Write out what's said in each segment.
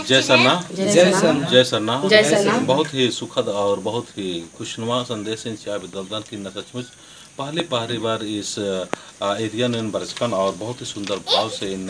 जय सरना। जय सरना। जय सरना। जय सरना। बहुत ही सुखद और बहुत ही खुशनुमा संदेश इन चाय विद्वदन की न सचमुच पहली बार इस एरिया ने बरचकन और बहुत ही सुंदर भाव से इन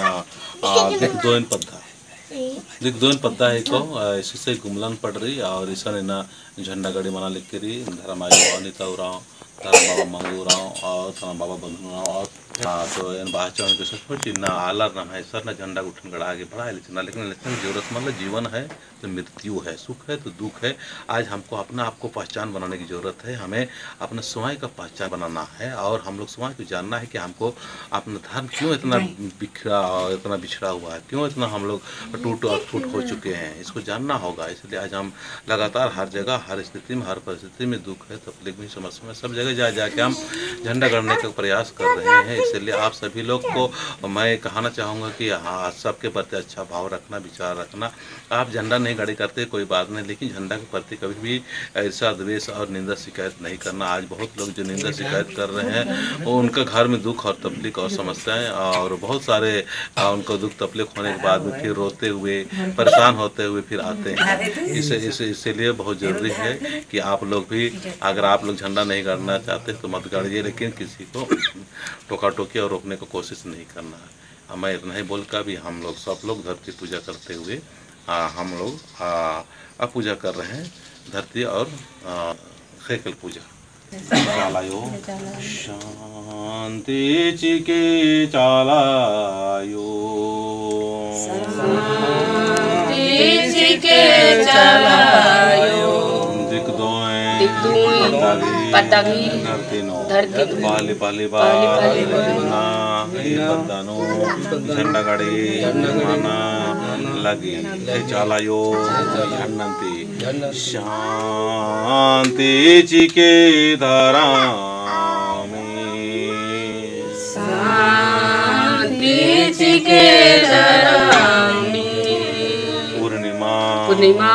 दिग्दोइन पद्धा है को इससे गुमलन पड़ रही और ईसा ने झंडा गड़ी मना लिख करी धर्म आयो अनिता उराव धर्म बाबा मंगू राव और धर्म बाबा बंधु राव और तो इन बाचन के सचमुच इन आलर नाम है सर न झंडा उठन गड़ा आगे बढ़ा लेकिन लेकिन जरूरत मतलब जीवन है तो मृत्यु है, सुख है तो दुख है। आज हमको अपना आपको पहचान बनाने की ज़रूरत है, हमें अपने स्वयं का पहचान बनाना है और हम लोग स्वयं को जानना है कि हमको अपना धर्म क्यों इतना बिखरा और इतना बिछड़ा हुआ है, क्यों इतना हम लोग टूट और फूट हो चुके हैं, इसको जानना होगा। इसलिए आज हम लगातार हर जगह हर स्थिति में हर परिस्थिति में दुख है तकलीफ में समस्या में सब जगह जाके हम झंडा गड़ने का प्रयास कर रहे हैं। इसलिए आप सभी लोग को मैं कहना चाहूँगा कि हाँ सबके प्रति अच्छा भाव रखना, विचार रखना। आप झंडा नहीं गाड़ी करते कोई बात नहीं, लेकिन झंडा के प्रति कभी भी ईर्ष्या द्वेष और निंदा शिकायत नहीं करना। आज बहुत लोग जो निंदा शिकायत कर रहे हैं वो उनका घर में दुख और तकलीफ और समस्याएं और बहुत सारे उनको दुख तकलीफ होने के बाद में फिर रोते हुए परेशान होते हुए फिर आते हैं। इसीलिए बहुत ज़रूरी है कि आप लोग भी अगर आप लोग झंडा नहीं गाड़ना चाहते तो मत गाड़िए, लेकिन किसी को टोका टोकी और रोकने की कोशिश नहीं करना है। मैं इतना ही बोलकर भी हम लोग सब लोग धरती पूजा करते हुए हम लोग अब पूजा कर रहे हैं धरती और खेकल पूजा। चालायो शांति चिके चालायो पतागी धरती पाली पाली बंदानो झंडा गाड़ी माना लगी चालायो झंडंती शांति चिके धारा में शांति चिके धारा में पूर्णिमा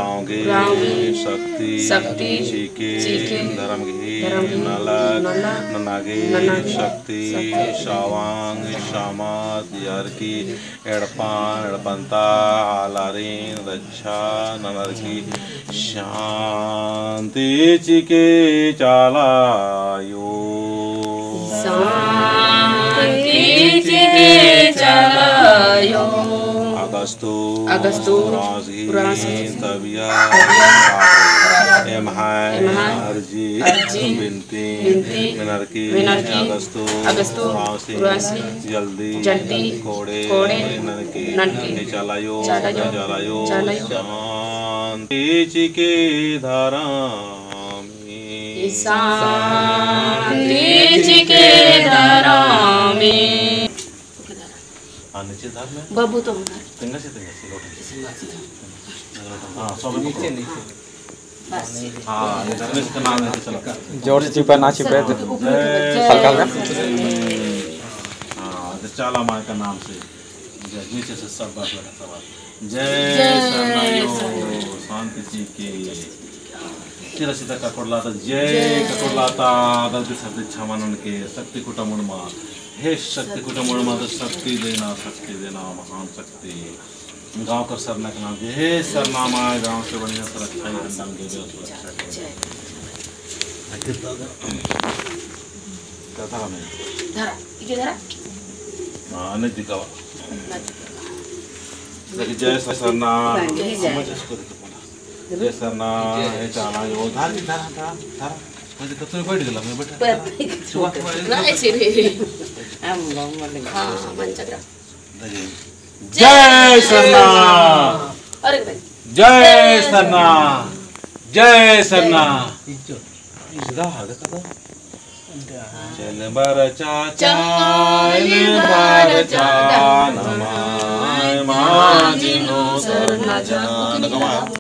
शक्ति चीके धर्म ननागे शक्ति शावांग शामात यारकी एड़पान एड़पंता आलारीन रक्षा ननरकी शांति चिके चालायो शांति चिके चालायो अगस्तु राजी तबिया अर्जी बिनती मिनरकी अगस्तु जल्दी कोड़े ननकी चालायो शांति चिके धारा में शांति चिके धारा में नीचे धार में बाबू तो तिंगा से हाँ सब नीचे हाँ इसका नाम है चलो जोर से चिपा ना चिपे तो हल्का हल्का हाँ चाला माँ का नाम से नीचे से सब बात लगा सब जय सरनायो शांति जी के तेरा सीता ककोड़लाता जय ककोड़लाता गलती सर्दी छमानन के शक्ति कुटमुड़मा हे शक्ति कुटमुड़मा तो शक्ति देना महान शक्ति गांव का सरना का नाम हे सरनामा गांव से बढ़िया सुरक्षा हंडम के सुरक्षा में धरा इके धरा हाँ नहीं दिखावा लेकिन जय सरना समझ इसको देखो जय सरना है चाला यो धार मुझे कब तुम्हें बैठ गया मैं बैठा ना ऐसे रे हम लोग हाँ मंचग्रा जय सरना अरे भाई जय सरना जय सरना इधर आ देखा था चल बार चाचा नमाय माँ जिनो सरना जान